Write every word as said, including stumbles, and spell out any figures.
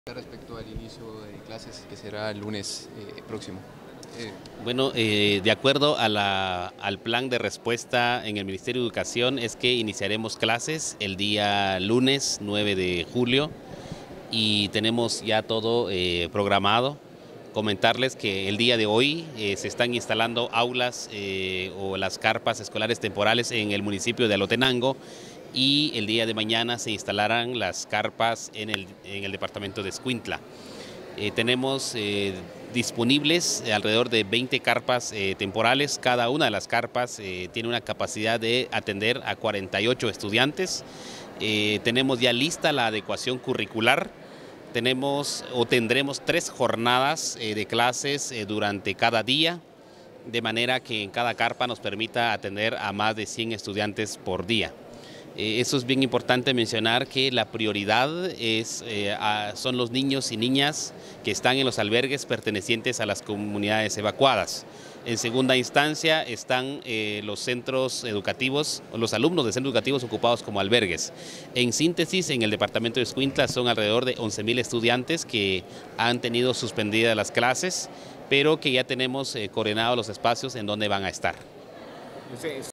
Respecto al inicio de clases que será el lunes eh, próximo. Eh. Bueno, eh, de acuerdo a la, al plan de respuesta en el Ministerio de Educación es que iniciaremos clases el día lunes nueve de julio y tenemos ya todo eh, programado. Comentarles que el día de hoy eh, se están instalando aulas eh, o las carpas escolares temporales en el municipio de Alotenango y el día de mañana se instalarán las carpas en el, en el departamento de Escuintla. Eh, tenemos eh, disponibles alrededor de veinte carpas eh, temporales. Cada una de las carpas eh, tiene una capacidad de atender a cuarenta y ocho estudiantes. Eh, tenemos ya lista la adecuación curricular. Tenemos o tendremos tres jornadas eh, de clases eh, durante cada día, de manera que en cada carpa nos permita atender a más de cien estudiantes por día. Eh, eso es bien importante mencionar que la prioridad es, eh, a, son los niños y niñas que están en los albergues pertenecientes a las comunidades evacuadas. En segunda instancia están eh, los centros educativos, o los alumnos de centros educativos ocupados como albergues. En síntesis, en el departamento de Escuintla son alrededor de once mil estudiantes que han tenido suspendidas las clases, pero que ya tenemos eh, coordinados los espacios en donde van a estar.